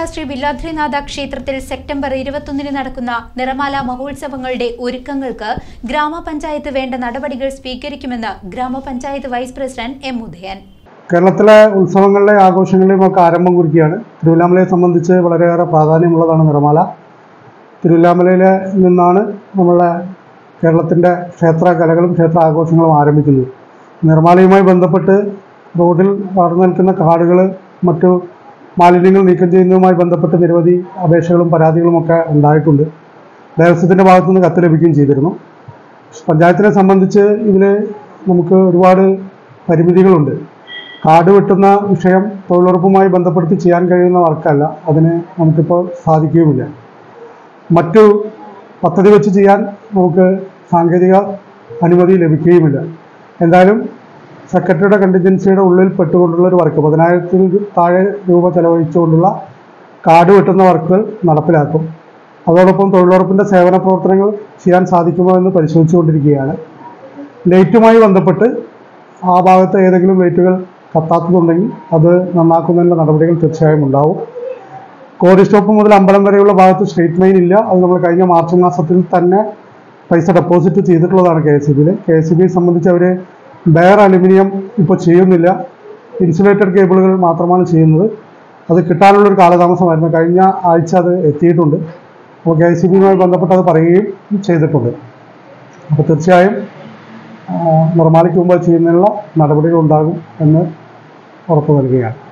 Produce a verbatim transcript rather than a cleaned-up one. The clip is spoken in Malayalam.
ശ്രീ വില്ലാദ്രിനാഥ ക്ഷേത്രത്തിൽ സെപ്റ്റംബർ ഇരുപത്തൊന്നിന് നടക്കുന്ന നിറമാല മഹോത്സവങ്ങളുടെ ഒരുക്കങ്ങൾക്ക് ഗ്രാമപഞ്ചായത്ത് വേണ്ട നടപടികൾ സ്വീകരിക്കുമെന്ന് ഗ്രാമപഞ്ചായത്ത് വൈസ് പ്രസിഡന്റ് എം ഉദയൻ. കേരളത്തിലെ ഉത്സവങ്ങളിലെ ആഘോഷങ്ങളിലും ഒക്കെ ആരംഭം കുറിക്കുകയാണ്. തിരുവില്ലാമലയെ സംബന്ധിച്ച് വളരെയേറെ പ്രാധാന്യമുള്ളതാണ് നിറമാല. തിരുവില്ലാമലയിലെ നിന്നാണ് നമ്മളെ കേരളത്തിൻ്റെ ക്ഷേത്ര കലകളും ക്ഷേത്ര ആഘോഷങ്ങളും ആരംഭിക്കുന്നത്. നിറമാലയുമായി ബന്ധപ്പെട്ട് റോഡിൽ വളർന്നു നിൽക്കുന്ന കാടുകൾ, മറ്റു മാലിന്യങ്ങൾ നീക്കം ചെയ്യുന്നതുമായി ബന്ധപ്പെട്ട് നിരവധി അപേക്ഷകളും പരാതികളും ഒക്കെ ഉണ്ടായിട്ടുണ്ട്. ദേവസ്വത്തിൻ്റെ ഭാഗത്തുനിന്ന് കത്ത് ലഭിക്കുകയും ചെയ്തിരുന്നു. പഞ്ചായത്തിനെ സംബന്ധിച്ച് ഇതിൽ നമുക്ക് ഒരുപാട് പരിമിതികളുണ്ട്. കാട് വെട്ടുന്ന വിഷയം തൊഴിലുറപ്പുമായി ബന്ധപ്പെടുത്തി ചെയ്യാൻ കഴിയുന്ന വർക്കല്ല. അതിന് നമുക്കിപ്പോൾ സാധിക്കുകയുമില്ല. മറ്റു പദ്ധതി വെച്ച് ചെയ്യാൻ നമുക്ക് സാങ്കേതിക അനുമതി ലഭിക്കുകയുമില്ല. എന്തായാലും സെക്രട്ടറിയുടെ കണ്ടിജൻസിയുടെ ഉള്ളിൽ പെട്ടുകൊണ്ടുള്ള ഒരു വർക്ക്, പതിനായിരത്തിൽ താഴെ രൂപ ചെലവഴിച്ചുകൊണ്ടുള്ള കാട് വെട്ടുന്ന വർക്കുകൾ നടപ്പിലാക്കും. അതോടൊപ്പം തൊഴിലുറപ്പിൻ്റെ സേവന പ്രവർത്തനങ്ങൾ ചെയ്യാൻ സാധിക്കുമോ എന്ന് പരിശോധിച്ചുകൊണ്ടിരിക്കുകയാണ്. ലൈറ്റുമായി ബന്ധപ്പെട്ട് ആ ഭാഗത്ത് ഏതെങ്കിലും ലൈറ്റുകൾ കത്താത്തതുണ്ടെങ്കിൽ അത് നന്നാക്കുന്നതിനുള്ള നടപടികൾ തീർച്ചയായും ഉണ്ടാവും. കോറി സ്റ്റോപ്പ് മുതൽ അമ്പലം വരെയുള്ള ഭാഗത്ത് സ്ട്രീറ്റ് ലൈൻ ഇല്ല. അത് നമ്മൾ കഴിഞ്ഞ മാർച്ച് മാസത്തിൽ തന്നെ പൈസ ഡെപ്പോസിറ്റ് ചെയ്തിട്ടുള്ളതാണ് കെ എസ് ഇ ബിയിൽ. കെ എസ് ഇ ബിയെ സംബന്ധിച്ച് അവർ ബെയർ അലുമിനിയം ഇപ്പോൾ ചെയ്യുന്നില്ല, ഇൻസുലേറ്റഡ് കേബിളുകൾ മാത്രമാണ് ചെയ്യുന്നത്. അത് കിട്ടാനുള്ളൊരു കാലതാമസമായിരുന്നു. കഴിഞ്ഞ ആഴ്ച അത് എത്തിയിട്ടുണ്ട്. അപ്പോൾ കെ എസ് ഇ ബിയുമായി ബന്ധപ്പെട്ട് അത് പറയുകയും ചെയ്തിട്ടുണ്ട്. അപ്പോൾ തീർച്ചയായും നിർമ്മാണിക്ക് മുമ്പ് ചെയ്യുന്നതിനുള്ള നടപടികൾ ഉണ്ടാകും എന്ന് ഉറപ്പു നൽകുകയാണ്.